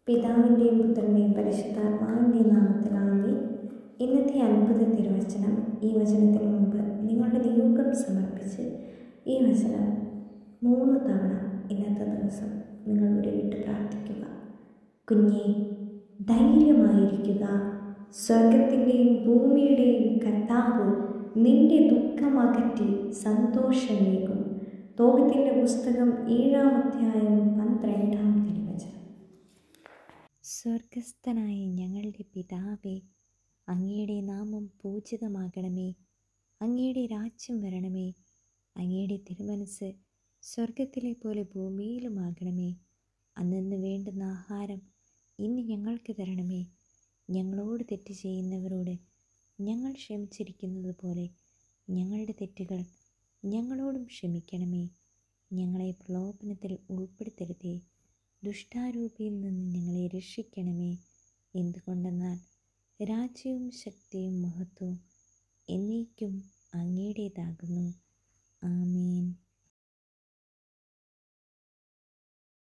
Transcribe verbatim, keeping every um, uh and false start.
പിതാവിൻ്റെയും പുത്രൻ്റെയും പരിശുദ്ധാത്മാവിൻ്റെയും നാമത്തിലാമേ. ഇന്നത്തെ അത്ഭുത തിരുവചനം. ഈ വചനത്തിന് മുമ്പ് നിങ്ങളുടെ നിയോഗം സമർപ്പിച്ച് ഈ വചനം മൂന്ന് തവണ ഇന്നത്തെ ദിവസം നിങ്ങൾ ഉരുവിട്ട് പ്രാർത്ഥിക്കുക. കുഞ്ഞേ, ധൈര്യമായിരിക്കുക. സ്വർഗത്തിൻ്റെയും ഭൂമിയുടെയും കർത്താവ് നിന്റെ ദുഃഖമകറ്റി സന്തോഷമേകും. തോബിത്തിൻ്റെ പുസ്തകം ഏഴാം അധ്യായം പന്ത്രണ്ടാം തിരുവചനം. സ്വർഗസ്ഥനായ ഞങ്ങളുടെ പിതാവേ, അങ്ങയുടെ നാമം പൂജിതമാകണമേ. അങ്ങയുടെ രാജ്യം വരണമേ. അങ്ങയുടെ തിരുമനസ് സ്വർഗത്തിലെ പോലെ ഭൂമിയിലുമാകണമേ. അന്നന്ന് വേണ്ടുന്ന ആഹാരം ഇന്ന് ഞങ്ങൾക്ക് തരണമേ. ഞങ്ങളോട് തെറ്റ് ചെയ്യുന്നവരോട് ഞങ്ങൾ ക്ഷമിച്ചിരിക്കുന്നത് പോലെ ഞങ്ങളുടെ തെറ്റുകൾ ഞങ്ങളോടും ക്ഷമിക്കണമേ. ഞങ്ങളെ പ്രലോഭനത്തിൽ ഉൾപ്പെടുത്തരുതേ, ദുഷ്ടാരൂപിയിൽ നിന്ന് ഞങ്ങളെ രക്ഷിക്കണമേ. എന്തുകൊണ്ടെന്നാൽ രാജ്യവും ശക്തിയും മഹത്വവും എന്നേക്കും അങ്ങയുടേതാകുന്നു. ആമേൻ.